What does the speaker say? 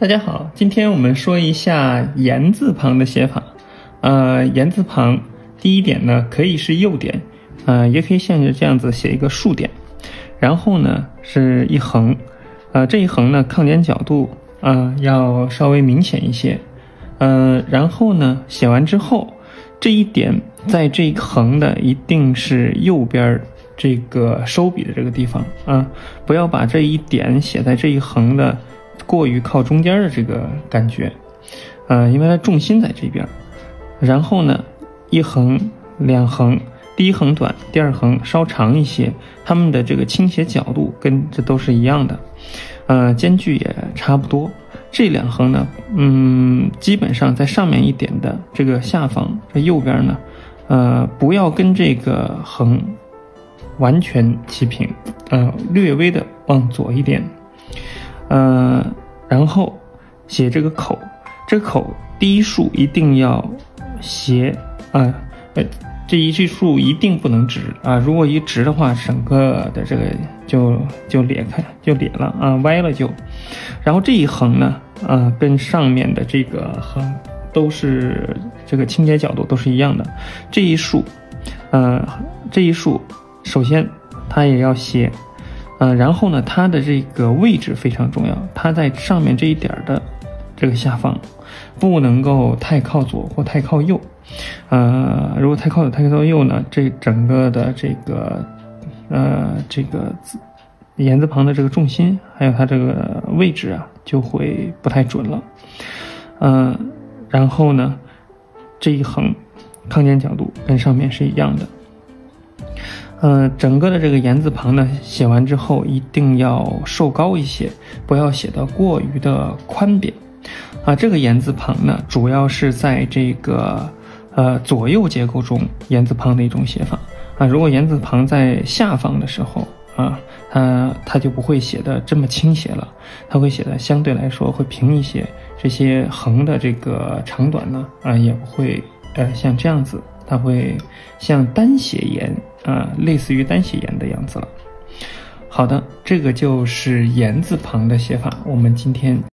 大家好，今天我们说一下言字旁的写法。言字旁第一点呢，可以是右点，也可以像这样子写一个竖点，然后呢是一横，这一横呢抗点角度要稍微明显一些，然后呢写完之后，这一点在这一横的一定是右边这个收笔的这个地方不要把这一点写在这一横的过于靠中间的这个感觉，因为它重心在这边。然后呢，一横、两横，第一横短，第二横稍长一些，它们的这个倾斜角度跟这都是一样的，间距也差不多。这两横呢，基本上在上面一点的这个下方，这右边呢，不要跟这个横完全齐平，略微的往左一点。然后写这个口，这个口第一竖一定要斜这一竖一定不能直如果一直的话，整个的这个就裂开，就裂了歪了就。然后这一横呢，跟上面的这个横都是这个倾斜角度都是一样的。这一竖首先它也要斜。然后呢，它的这个位置非常重要，它在上面这一点的这个下方，不能够太靠左或太靠右。如果太靠左太靠右呢，这整个的这个言字旁的这个重心还有它这个位置就会不太准了。然后呢，这一横抗点角度跟上面是一样的。整个的这个言字旁呢，写完之后一定要瘦高一些，不要写得过于的宽扁。这个言字旁呢，主要是在这个左右结构中言字旁的一种写法如果言字旁在下方的时候它就不会写得这么倾斜了，它会写的相对来说会平一些，这些横的这个长短呢也不会像这样子，它会像单写言类似于单写言的样子了。好的，这个就是言字旁的写法，我们今天